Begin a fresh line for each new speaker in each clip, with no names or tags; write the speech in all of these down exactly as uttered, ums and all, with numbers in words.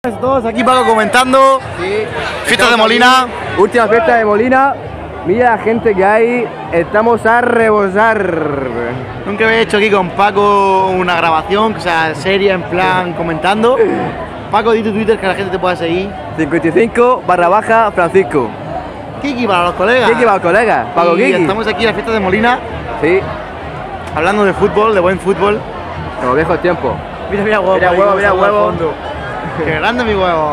Todos aquí Paco comentando.
Sí.
Fiestas de Molina.
Aquí, última fiesta de Molina. Mira la gente que hay. Estamos a rebosar.
Nunca había hecho aquí con Paco una grabación, o sea, seria, en plan comentando. Paco, di tu Twitter que la gente te pueda seguir.
cincuenta y cinco barra baja Francisco.
Kiki para los colegas.
Kiki para los colegas. Paco
Y
Kiki.
estamos aquí en las fiestas de Molina.
Sí.
Hablando de fútbol, de buen fútbol.
Como viejos tiempos.
Mira, mira huevo.
Mira huevo, mira huevo.
Qué grande mi huevo.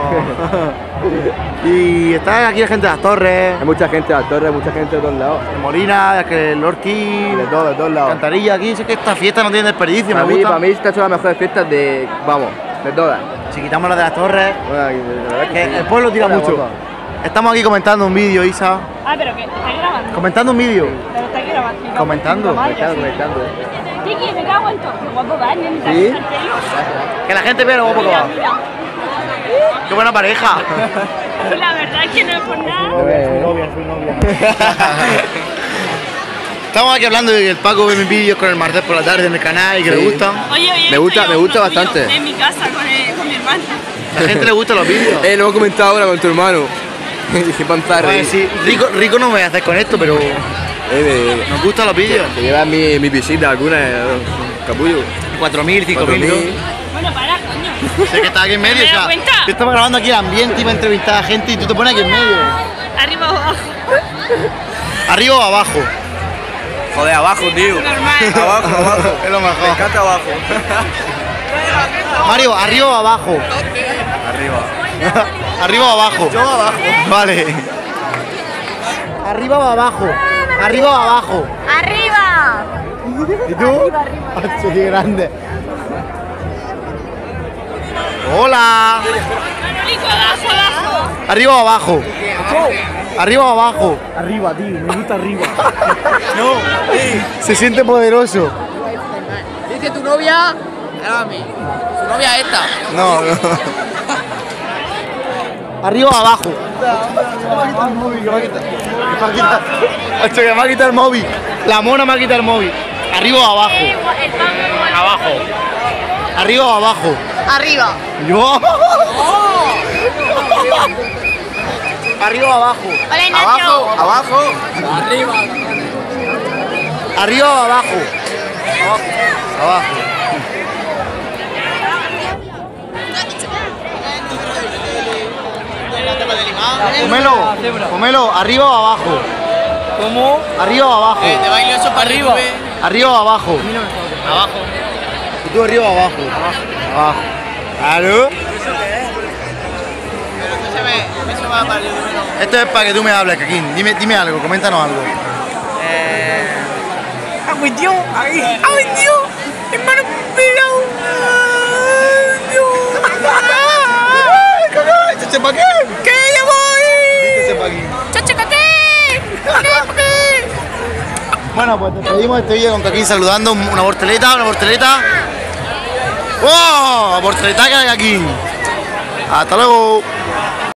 Y está aquí la gente de las Torres,
Hay mucha gente de la torre, mucha gente de todos lados.
de Molina, de el Lorquí,
De todos, de todos lados.
Cantarilla. Aquí sé que esta fiesta no tiene desperdicio,
Para
me
mí,
gusta.
para mí estas son las mejores fiestas de, vamos, de todas.
Si quitamos las de las Torres,
Bueno, la verdad
que
sí.
el pueblo tira
Hola,
mucho.
guapa.
Estamos aquí comentando un vídeo, Isa.
Ah, pero que estáis grabando.
Comentando un vídeo.
Pero estáis grabando.
Comentando.
Puta madre,
Comentando,
sí.
comentando.
Kiki, me cago en todo. Qué guapo va, ni me
¿Sí?
el pelo.
Que la gente vea lo guapo que
Mira,
va.
mira.
Qué buena pareja.
La verdad es que no es por nada.
Eh,
novia, soy novia. Estamos aquí hablando de que el Paco ve mis vídeos con el martes por la tarde en el canal y que
Sí.
le gustan.
Oye, oye,
Me gusta-
estoy
me gusta
uno tuyo
bastante.
En mi casa con, el- con mi hermano.
A la gente le gustan los vídeos.
Eh, lo hemos comentado ahora con tu hermano. Qué panzarra.
Oye, sí, rico, rico no me voy a hacer con esto, pero
Eh,
nos gustan los vídeos.
te llevas mi, mi visita alguna, eh, capullo.
cuatro mil, cinco mil.
cuatro mil.
Bueno, para, coño.
Sé que estás aquí en medio,
¿Me
o
he
sea,
dado cuenta?
yo estaba grabando aquí el ambiente, iba a entrevistar a gente y tú te pones aquí en medio.
Arriba o abajo.
¿Arriba o abajo?
Joder, abajo, tío.
Normal.
Abajo, abajo.
Es lo mejor.
Me encanta abajo.
Mario, ¿arriba o abajo?
Arriba.
¿Arriba o abajo?
Yo abajo.
Vale. ¿Arriba o abajo? ¿Arriba o abajo?
¡Arriba!
¿Y tú?
Arriba, arriba.
Ah, sí, qué grande. Hola.
Manolico, abajo, abajo.
¿Arriba o abajo? ¿Arriba o abajo? Arriba, tío, me gusta arriba. No, se siente poderoso.
Dice tu novia, grábame. Su novia esta.
No, no. ¿Arriba o abajo? Hacho, que me ha quitado el móvil. La mona me ha quitado el móvil. ¿Arriba o abajo? Abajo. ¿Arriba o abajo?
Arriba.
Yo. ¿Arriba o abajo?
Hola, Ignacio.
Abajo, abajo.
Arriba.
¿Arriba o abajo? Abajo. Pomelo, Pomelo, ¿arriba o abajo?
¿Cómo?
¿Arriba o abajo?
Te bailo eso para arriba.
¿Arriba o abajo?
Abajo.
¿Y tú arriba o abajo? Abajo. ¿Claro?
Pero eso se ve, eso va para el número.
Esto es para que tú me hables, Kakin. Dime, dime algo, coméntanos algo.
Eh. ¡Ay, Dios! ¡Ay, ay, Dios! ¡Hermano, pelado!
¡Chache pa' qué!
¡Que ya voy!
¡Chache pa' aquí!
¡Chacha, qué! ¿Qué?
Bueno, pues despedimos este vídeo con Kakin saludando una borteleta, una borteleta. ¡Wow! ¡Borteleta que hay aquí! ¡Hasta luego!